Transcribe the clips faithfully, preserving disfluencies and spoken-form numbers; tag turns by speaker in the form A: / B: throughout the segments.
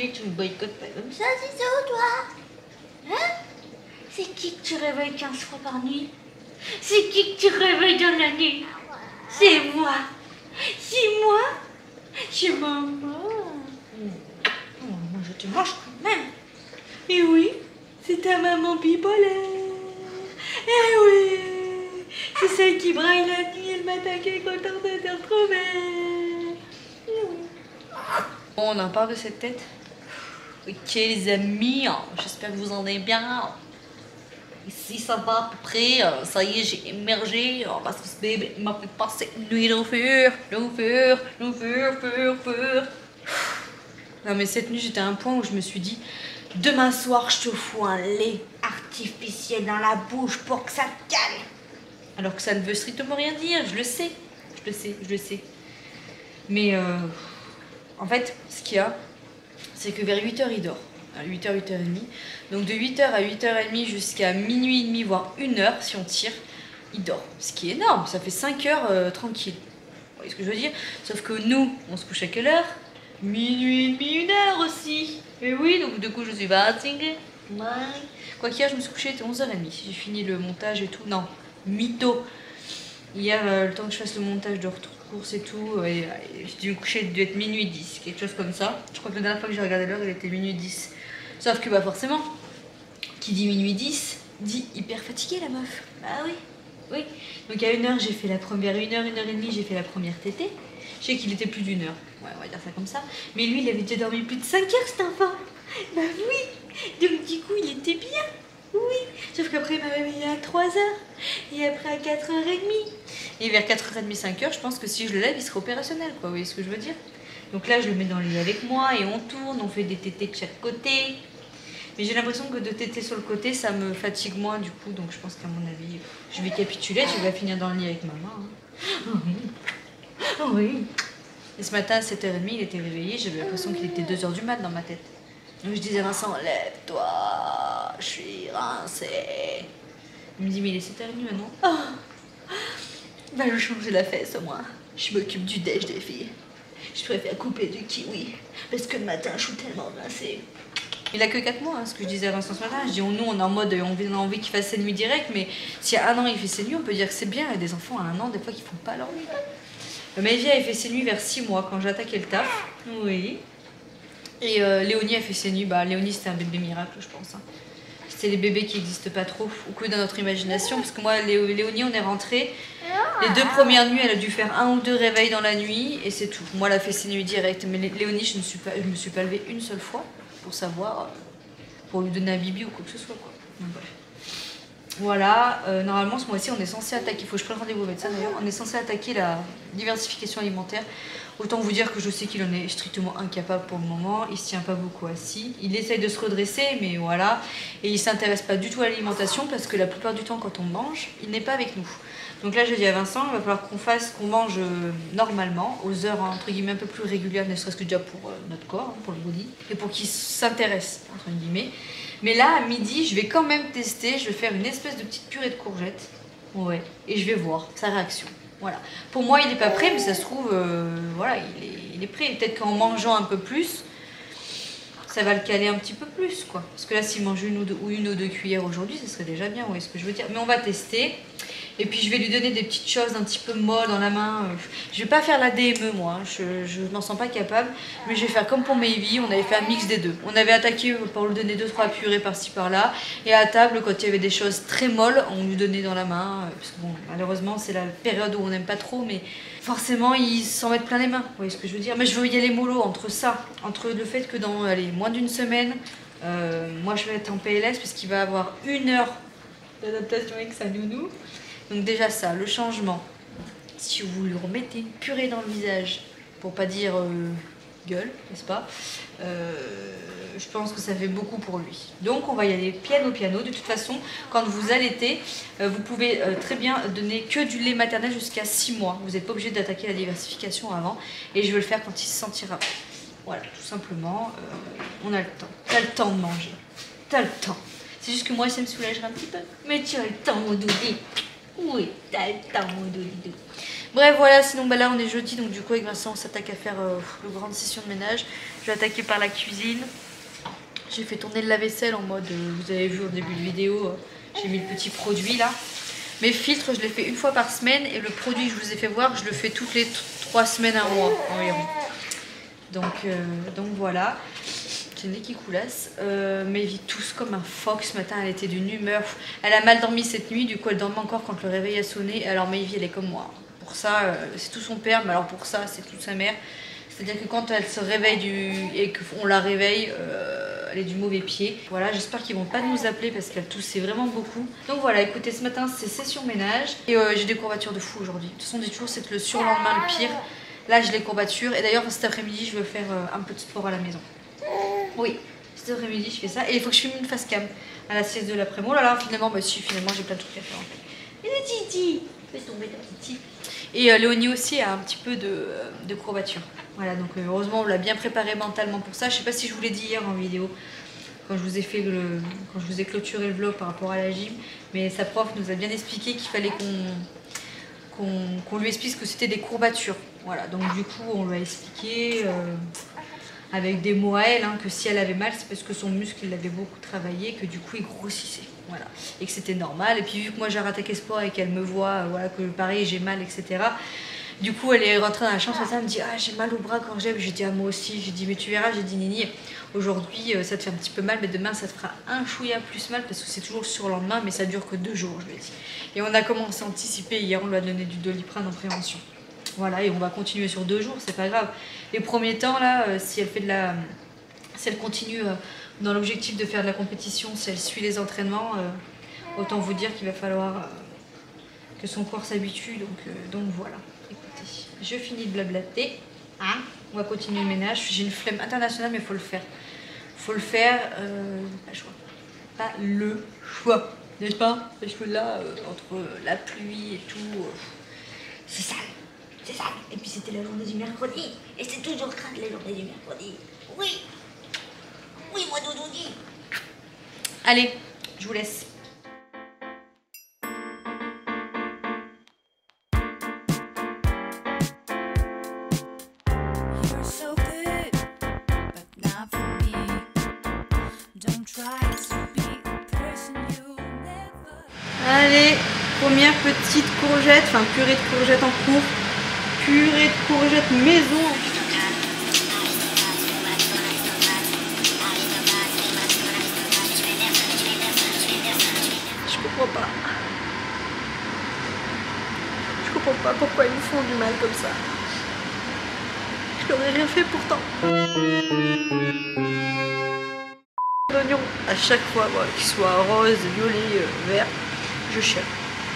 A: nuit, tu me boycottes pas comme ça, c'est ça, toi? Hein? C'est qui que tu réveilles quinze fois par nuit? C'est qui que tu réveilles dans la nuit? C'est moi. C'est moi. C'est maman. Oh, moi, je te mange quand même. Et oui, c'est ta maman bipolaire. Eh oui, c'est celle qui braille la nuit et le matin qui est contente de te retrouver. Eh oui. Bon, on en parle de cette tête. Ok les amis, j'espère que vous en êtes bien. Ici ça va à peu près, ça y est j'ai émergé parce que ce bébé m'a fait passer une nuit d'enfer, d'enfer, d'enfer, fer, fer. Non mais cette nuit j'étais à un point où je me suis dit demain soir je te fous un lait artificiel dans la bouche pour que ça te calme. Alors que ça ne veut strictement rien dire, je le sais, je le sais, je le sais. Mais euh, en fait ce qu'il y a, c'est que vers huit heures il dort. À huit heures, huit heures trente. Donc de huit heures à huit heures trente jusqu'à minuit et demi, voire une heure si on tire, il dort. Ce qui est énorme, ça fait cinq heures euh, tranquille. Vous voyez ce que je veux dire? Sauf que nous, on se couche à quelle heure? Minuit et demi, une heure aussi. Et oui, donc du coup je suis fatiguée. Ouais. Quoi qu'hier je me suis couchée, il était onze heures trente. J'ai fini le montage et tout. Non, mytho. Hier, euh, le temps que je fasse le montage de retour course et tout, et, et j'ai dû me coucher, il devait être minuit dix, quelque chose comme ça. Je crois que la dernière fois que j'ai regardé l'heure, il était minuit dix. Sauf que bah forcément, qui dit minuit dix, dit hyper fatigué la meuf. Bah oui, oui. Donc à une heure, j'ai fait la première, une heure, une heure et demie, j'ai fait la première tétée. Je sais qu'il était plus d'une heure, ouais, on va dire ça comme ça. Mais lui, il avait déjà dormi plus de cinq heures cet enfant. Bah oui, donc du coup, il était bien. Oui, sauf qu'après il m'a réveillée à trois heures et après à quatre heures trente. Et vers quatre heures trente, cinq heures, je pense que si je le lève, il sera opérationnel, quoi. Vous voyez ce que je veux dire? Donc là, je le mets dans le lit avec moi et on tourne, on fait des tétés de chaque côté. Mais j'ai l'impression que de téter sur le côté, ça me fatigue moins du coup. Donc je pense qu'à mon avis, je vais capituler, je vais finir dans le lit avec maman. Hein. Oh oui. Oh oui. Et ce matin à sept heures trente, il était réveillé, j'avais l'impression qu'il était deux heures du mat dans ma tête. Donc je disais à Vincent, lève-toi, je suis rincée. Il me dit, mais il est sept heures trente maintenant. Oh. Va lui changer la fesse au moins. Je m'occupe du déj des filles. Je préfère couper du kiwi. Parce que le matin, je suis tellement rincée. Il a que quatre mois, hein, ce que je disais à Vincent ce matin. Je dis, nous, on est en mode, on a envie qu'il fasse ses nuits directes, mais s'il y a un an, il fait ses nuits, on peut dire que c'est bien. Il y a des enfants à un an, des fois, qui font pas leur nuit. Maëvie a fait ses nuits vers six mois, quand j'ai attaqué le taf. Oui. Et euh, Léonie a fait ses nuits. Bah, Léonie, c'était un bébé miracle, je pense. Hein. C'était les bébés qui n'existent pas trop, ou que dans notre imagination. Parce que moi, Léo, Léonie, on est rentrés. Les deux premières nuits, elle a dû faire un ou deux réveils dans la nuit, et c'est tout. Moi, elle a fait ses nuits directes. Mais Léonie, je ne suis pas, je me suis pas levée une seule fois pour savoir, pour lui donner un bibi ou quoi que ce soit. Quoi. Donc, bref. Voilà, euh, normalement ce mois-ci on est censé attaquer, il faut que je prenne rendez-vous au médecin d'ailleurs, on est censé attaquer la diversification alimentaire. Autant vous dire que je sais qu'il en est strictement incapable pour le moment, il se tient pas beaucoup assis, il essaye de se redresser mais voilà, et il s'intéresse pas du tout à l'alimentation parce que la plupart du temps quand on mange, il n'est pas avec nous. Donc là je dis à Vincent, il va falloir qu'on fasse, qu'on mange euh, normalement, aux heures entre guillemets un peu plus régulières, ne serait-ce que déjà pour euh, notre corps, hein, pour le body, et pour qu'il s'intéresse entre guillemets. Mais là, à midi, je vais quand même tester. Je vais faire une espèce de petite purée de courgettes. Ouais. Et je vais voir sa réaction. Voilà. Pour moi, il n'est pas prêt, mais ça se trouve, euh, voilà, il est, il est prêt. Peut-être qu'en mangeant un peu plus, ça va le caler un petit peu plus, quoi. Parce que là, s'il mange une ou deux, ou une ou deux cuillères aujourd'hui, ça serait déjà bien. Vous voyez ce que je veux dire? Mais on va tester. Et puis, je vais lui donner des petites choses un petit peu molles dans la main. Je vais pas faire la D M E, moi. Je, je m'en sens pas capable. Mais je vais faire comme pour Maëvie. On avait fait un mix des deux. On avait attaqué pour lui donner deux, trois purées par-ci, par-là. Et à table, quand il y avait des choses très molles, on lui donnait dans la main. Parce que bon, malheureusement, c'est la période où on n'aime pas trop. Mais forcément, ils s'en mettent plein les mains. Vous voyez ce que je veux dire? Mais je veux y aller mollo entre ça. Entre le fait que dans allez, moins d'une semaine, euh, moi, je vais être en P L S parce qu'il va avoir une heure d'adaptation avec sa nounou. Donc déjà ça, le changement, si vous lui remettez une purée dans le visage, pour pas dire euh, gueule, n'est-ce pas, euh, je pense que ça fait beaucoup pour lui. Donc on va y aller piano piano. De toute façon, quand vous allaitez, euh, vous pouvez euh, très bien donner que du lait maternel jusqu'à six mois. Vous n'êtes pas obligé d'attaquer la diversification avant. Et je vais le faire quand il se sentira prêt. Voilà, tout simplement, euh, on a le temps. T'as le temps de manger. T'as le temps. C'est juste que moi, ça me soulagerait un petit peu. Mais tu as le temps, mon doudou. Oui, t'as le temps, mon doudou.
B: Bref, voilà, sinon bah là on est jeudi, donc du coup avec Vincent on s'attaque à faire euh, le grande session de ménage. Je vais attaquer par la cuisine. J'ai fait tourner le lave-vaisselle en mode, euh, vous avez vu au début de vidéo, euh, j'ai mis le petit produit là. Mes filtres, je les fais une fois par semaine et le produit que je vous ai fait voir, je le fais toutes les trois semaines, un mois environ. Donc, euh, donc voilà. J'ai le nez qui coulasse. Euh, mais elle vit tous comme un phoque ce matin, elle était d'une humeur. Elle a mal dormi cette nuit, du coup elle dormait encore quand le réveil a sonné. Alors Maëvie elle est comme moi. Pour ça, euh, c'est tout son père, mais alors pour ça, c'est toute sa mère. C'est-à-dire que quand elle se réveille du... et qu'on la réveille, euh, elle est du mauvais pied. Voilà, j'espère qu'ils vont pas nous appeler parce qu'elle toussait vraiment beaucoup. Donc voilà, écoutez, ce matin c'est session ménage. Et euh, j'ai des courbatures de fou aujourd'hui. De toute façon, on dit toujours c'est le surlendemain le pire. Là, j'ai les courbatures. Et d'ailleurs, cet après-midi, je veux faire euh, un peu de sport à la maison. Oui, cet après-midi, je fais ça. Et il faut que je filme une face cam à la sieste de l'après-midi. Oh là là, finalement, bah si, finalement, j'ai plein de trucs à faire en fait. Et le Titi, fais tomber ta Titi. Et euh, Léonie aussi a un petit peu de, euh, de courbatures. Voilà, donc euh, heureusement, on l'a bien préparé mentalement pour ça. Je sais pas si je vous l'ai dit hier en vidéo, quand je vous ai fait le, quand je vous ai clôturé le vlog par rapport à la gym. Mais sa prof nous a bien expliqué qu'il fallait qu'on qu'on qu'on lui explique que c'était des courbatures. Voilà, donc du coup, on lui a expliqué... Euh, avec des mots à elle, hein, que si elle avait mal, c'est parce que son muscle il avait beaucoup travaillé, que du coup il grossissait, voilà, et que c'était normal. Et puis vu que moi j'ai rattaqué sport et qu'elle me voit, euh, voilà, que pareil j'ai mal, et cetera. Du coup elle est rentrée dans la chambre, elle me dit ah j'ai mal au bras quand j'ai, j'ai dit ah moi aussi, j'ai dit mais tu verras, j'ai dit Nini, aujourd'hui euh, ça te fait un petit peu mal, mais demain ça te fera un chouïa plus mal parce que c'est toujours le surlendemain, mais ça dure que deux jours, je lui ai dit. Et on a commencé à anticiper hier, on lui a donné du Doliprane en prévention. Voilà, et on va continuer sur deux jours, c'est pas grave. Les premiers temps, là, euh, si elle fait de la... Si elle continue euh, dans l'objectif de faire de la compétition, si elle suit les entraînements, euh, autant vous dire qu'il va falloir euh, que son corps s'habitue. Donc, euh, donc voilà, écoutez, je finis de blablater. Hein, on va continuer le ménage. J'ai une flemme internationale, mais il faut le faire. faut le faire, euh, pas le choix. Pas le choix, n'est-ce pas? Parce que là, euh, entre la pluie et tout, euh, c'est sale. C'est ça. Et puis c'était la journée du mercredi. Et c'est toujours crade la journée du mercredi. Oui. Oui, moi doudou dit. Allez, je vous laisse. Allez, première petite courgette, enfin purée de courgette en cours. Purée de courgettes maison. Je comprends pas. Je comprends pas pourquoi ils me font du mal comme ça. Je leur ai rien fait pourtant. L'oignon, à chaque fois, voilà, qu'il soit rose, violet, euh, vert, je cherche.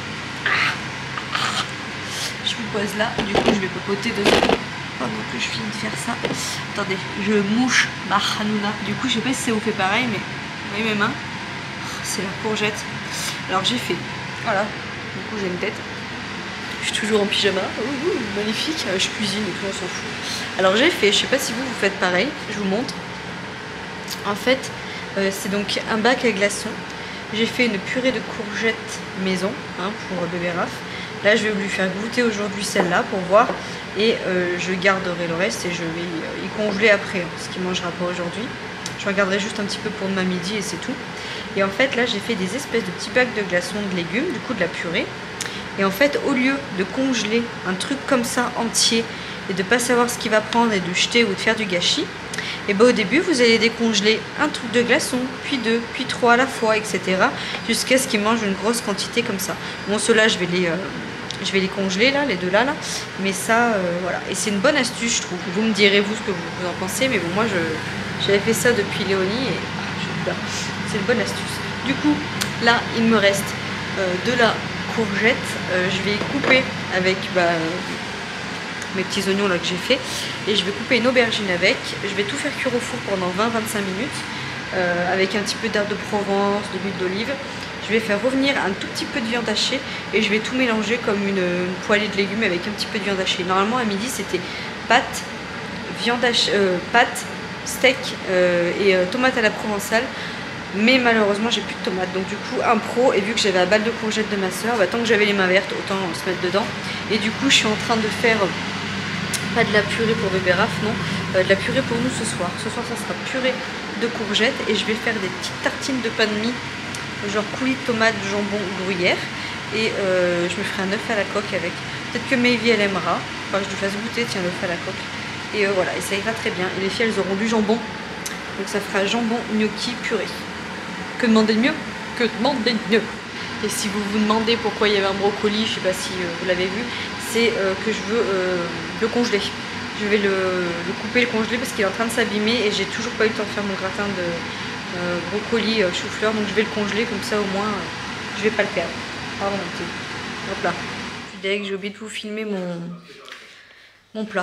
B: Je vous pose là, du coup je vais papoter dedans pendant que je finis de faire ça. Attendez, je mouche ma hanouna. Du coup je sais pas si ça vous fait pareil, mais vous voyez mes mains, c'est la courgette. Alors j'ai fait, voilà, du coup j'ai une tête. Je suis toujours en pyjama, ouh, ouh, magnifique, je cuisine et tout, on s'en fout. Alors j'ai fait, je sais pas si vous vous faites pareil, je vous montre. En fait, euh, c'est donc un bac à glaçons. J'ai fait une purée de courgettes maison, hein, pour bébé Raph. Là, je vais lui faire goûter aujourd'hui celle-là pour voir. Et euh, je garderai le reste et je vais y congeler après, hein, ce qu'il ne mangera pas aujourd'hui. Je regarderai juste un petit peu pour demain midi et c'est tout. Et en fait, là, j'ai fait des espèces de petits bacs de glaçons de légumes, du coup de la purée. Et en fait, au lieu de congeler un truc comme ça entier et de ne pas savoir ce qu'il va prendre et de jeter ou de faire du gâchis, et bien au début, vous allez décongeler un truc de glaçons, puis deux, puis trois à la fois, et cetera. Jusqu'à ce qu'ils mangent une grosse quantité comme ça. Bon, ceux-là, je vais les... Euh, Je vais les congeler là, les deux là, là. Mais ça, euh, voilà. Et c'est une bonne astuce, je trouve. Vous me direz vous ce que vous, vous en pensez. Mais bon, moi, j'avais fait ça depuis Léonie et ah, c'est une bonne astuce. Du coup, là, il me reste euh, de la courgette. Euh, je vais couper avec bah, mes petits oignons là que j'ai fait. Et je vais couper une aubergine avec. Je vais tout faire cuire au four pendant vingt à vingt-cinq minutes. Euh, avec un petit peu d'herbe de Provence, de l'huile d'olive. Je vais faire revenir un tout petit peu de viande hachée et je vais tout mélanger comme une, une poêlée de légumes avec un petit peu de viande hachée. Normalement à midi c'était pâtes, viande hachée, euh, pâtes, steak euh, et euh, tomates à la provençale. Mais malheureusement j'ai plus de tomates, donc du coup un pro, et vu que j'avais la balle de courgettes de ma soeur, bah, tant que j'avais les mains vertes autant se mettre dedans. Et du coup je suis en train de faire pas de la purée pour bébé Raph, non, euh, de la purée pour nous ce soir. Ce soir ça sera purée de courgettes et je vais faire des petites tartines de pain de mie, genre coulis de tomates, jambon, gruyère. Et euh, je me ferai un œuf à la coque avec. Peut-être que Maevie elle aimera, enfin je lui fasse goûter, tiens, l'œuf à la coque. Et euh, voilà, et ça ira très bien. Et les filles elles auront du jambon, donc ça fera jambon, gnocchi, purée. Que demander de mieux? Que demander de mieux? Et si vous vous demandez pourquoi il y avait un brocoli, je sais pas si euh, vous l'avez vu, c'est euh, que je veux euh, le congeler. Je vais le, le couper, le congeler parce qu'il est en train de s'abîmer et j'ai toujours pas eu le temps de faire mon gratin de euh, brocoli euh, chou-fleur, donc je vais le congeler comme ça au moins euh, je vais pas le perdre. Pardon mon petit. Hop là. Je suis deg, j'ai oublié de vous filmer mon, mon plat.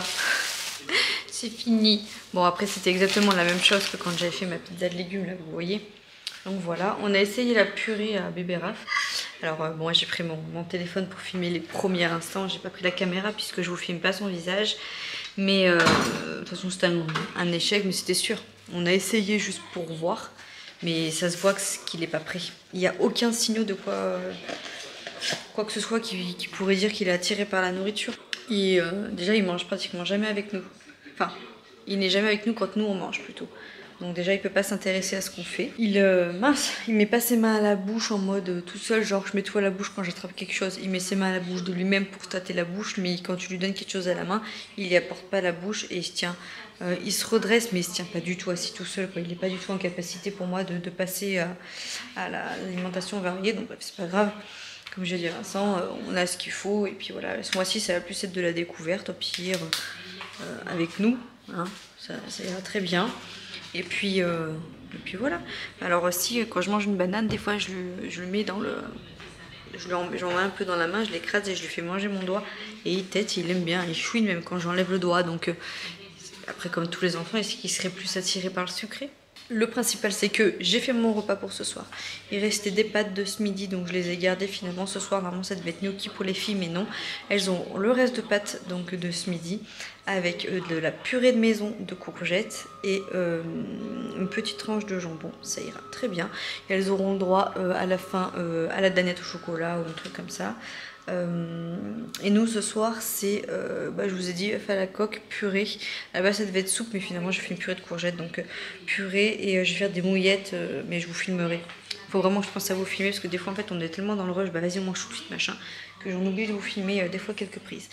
B: C'est fini. Bon après c'était exactement la même chose que quand j'avais fait ma pizza de légumes là, vous voyez. Donc voilà, on a essayé la purée à bébé Raph. Alors euh, bon, j'ai pris mon, mon téléphone pour filmer les premiers instants. J'ai pas pris la caméra puisque je vous filme pas son visage. Mais euh, de toute façon c'était un, un échec, mais c'était sûr. On a essayé juste pour voir. Mais ça se voit qu'il n'est pas prêt. Il n'y a aucun signal de quoi, euh, quoi que ce soit qui, qui pourrait dire qu'il est attiré par la nourriture. Et euh, déjà il mange pratiquement jamais avec nous. Enfin, il n'est jamais avec nous quand nous on mange plutôt. Donc déjà il peut pas s'intéresser à ce qu'on fait. Il euh, mince, il met pas ses mains à la bouche en mode euh, tout seul, genre je mets tout à la bouche quand j'attrape quelque chose. Il met ses mains à la bouche de lui-même pour tâter la bouche, mais quand tu lui donnes quelque chose à la main, il y apporte pas la bouche et il se tient. Euh, il se redresse mais il se tient pas du tout assis tout seul, quoi. Il n'est pas du tout en capacité pour moi de, de passer à, à l'alimentation variée, donc bref, c'est pas grave. Comme j'ai dit à Vincent, euh, on a ce qu'il faut et puis voilà, ce mois-ci ça va plus être de la découverte, au pire euh, avec nous, hein, ça, ça ira très bien. Et puis, euh, et puis voilà. Alors aussi, quand je mange une banane, des fois je, je le mets dans le... Je lui en, j'en mets un peu dans la main, je l'écrase et je lui fais manger mon doigt. Et il tète, il aime bien, il chouine même quand j'enlève le doigt. Donc euh, après, comme tous les enfants, est-ce qu'il serait plus attiré par le sucré? Le principal, c'est que j'ai fait mon repas pour ce soir. Il restait des pâtes de ce midi, donc je les ai gardées finalement ce soir. Normalement, ça devait être gnocchi pour les filles, mais non. Elles ont le reste de pâtes donc de ce midi, avec euh, de la purée de maison de courgettes et euh, une petite tranche de jambon. Ça ira très bien. Et elles auront le droit euh, à la fin euh, à la danette au chocolat ou un truc comme ça. Euh, et nous ce soir c'est, euh, bah, je vous ai dit, œuf à la coque, purée. Là-bas ça devait être soupe, mais finalement j'ai fait une purée de courgettes, donc euh, purée, et euh, je vais faire des mouillettes, euh, mais je vous filmerai. Faut vraiment que je pense à vous filmer parce que des fois en fait on est tellement dans le rush, bah vas-y on mange tout de suite machin, que j'en oublie de vous filmer euh, des fois quelques prises.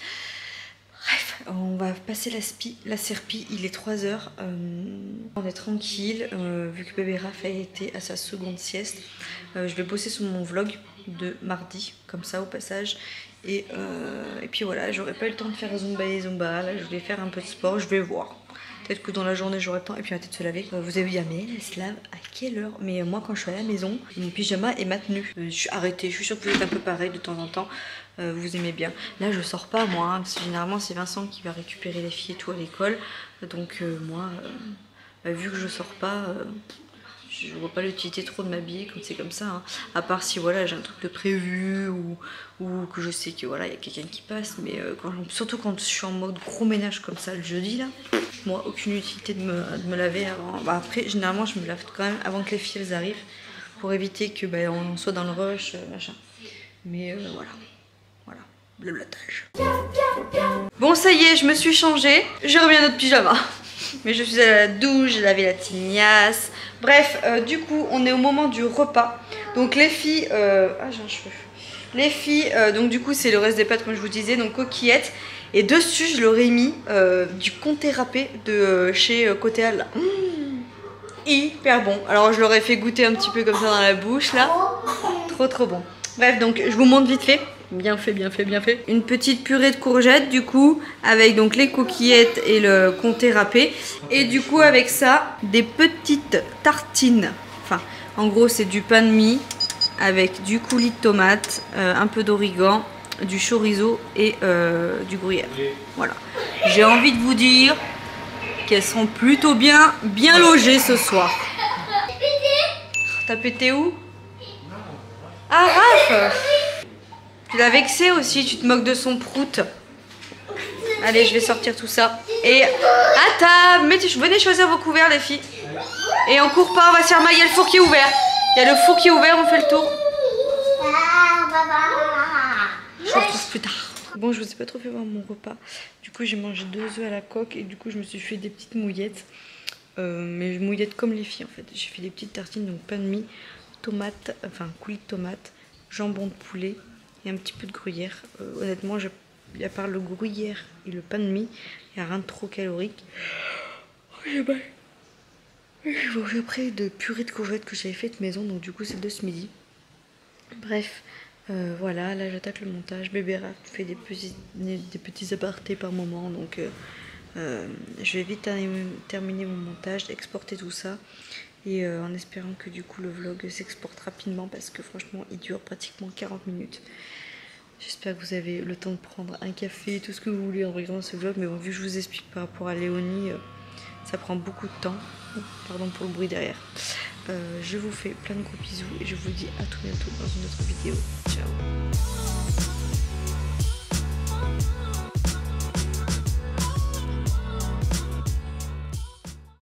B: Bref, on va passer la, spi, la serpie, il est trois heures, euh, on est tranquille, euh, vu que bébé Raph a été à sa seconde sieste. Euh, je vais bosser sur mon vlog de mardi, comme ça au passage. Et, euh, et puis voilà, j'aurais pas eu le temps de faire Zumba et Zumba, là je voulais faire un peu de sport, je vais voir. Peut-être que dans la journée j'aurai le temps, et puis on va peut-être se laver. Euh, vous avez vu, Amel, elle se lave à quelle heure? Mais euh, moi quand je suis à la maison, mon pyjama est ma tenue. Euh, je suis arrêtée, je suis sûre que vous êtes un peu pareil de temps en temps. Euh, vous aimez bien. Là je sors pas moi, hein, parce que généralement c'est Vincent qui va récupérer les filles et tout à l'école. Donc euh, moi, euh, bah, vu que je sors pas, euh, je vois pas l'utilité trop de m'habiller quand c'est comme ça. Hein. À part si voilà j'ai un truc de prévu ou, ou que je sais que voilà il y a quelqu'un qui passe. Mais euh, quand, surtout quand je suis en mode gros ménage comme ça le jeudi là, moi aucune utilité de me, de me laver avant. Bah, après généralement je me lave quand même avant que les filles elles arrivent pour éviter que bah, on soit dans le rush euh, machin. Mais euh, voilà. Voilà, le blottage. Bon, ça y est, je me suis changée. J'ai remis un autre pyjama. Mais je suis allée à la douche, j'ai lavé la tignasse. Bref, euh, du coup, on est au moment du repas. Donc les filles... Euh... Ah, j'ai un cheveu. Les filles, euh, donc du coup, c'est le reste des pâtes, comme je vous disais. Donc coquillettes. Et dessus, je leur ai mis euh, du comté râpé de euh, chez euh, Côté Al. Mmh, hyper bon. Alors, je leur ai fait goûter un petit peu comme ça dans la bouche, là. Trop, trop bon. Bref, donc je vous montre vite fait. Bien fait, bien fait, bien fait. Une petite purée de courgettes du coup, avec donc les coquillettes et le comté râpé. Et du coup avec ça, des petites tartines. Enfin, en gros c'est du pain de mie avec du coulis de tomate, euh, un peu d'origan, du chorizo et euh, du gruyère. Voilà. J'ai envie de vous dire qu'elles seront plutôt bien, bien logées ce soir. T'as pété où? Ah, Raph! Tu l'as vexé aussi, tu te moques de son prout. Allez, je vais sortir tout ça. Et à table, mais venez choisir vos couverts les filles. Et on court pas, on va se faire mal. Il y a le four qui est ouvert. Il y a le four qui est ouvert, on fait le tour. Je vous retrouve plus tard. Bon, je vous ai pas trop fait voir mon repas. Du coup, j'ai mangé deux œufs à la coque et du coup, je me suis fait des petites mouillettes. Euh, mais mouillettes comme les filles en fait. J'ai fait des petites tartines, donc pain de mie, tomates, enfin coulis de tomates, jambon de poulet et un petit peu de gruyère. Euh, honnêtement, je, à part le gruyère et le pain de mie, il n'y a rien de trop calorique. J'ai mangé après de purée de courgettes que j'avais faite maison, donc du coup c'est de ce midi. Bref, euh, voilà, là j'attaque le montage. Bébé Raph fait des petits, des petits apartés par moment, donc euh, euh, je vais vite terminer mon montage, exporter tout ça. Et euh, en espérant que du coup le vlog s'exporte rapidement parce que franchement il dure pratiquement quarante minutes. J'espère que vous avez le temps de prendre un café, tout ce que vous voulez en regardant ce vlog. Mais bon, vu que je vous explique par rapport à Léonie, euh, ça prend beaucoup de temps. Pardon pour le bruit derrière. Euh, je vous fais plein de gros bisous et je vous dis à tout bientôt dans une autre vidéo. Ciao.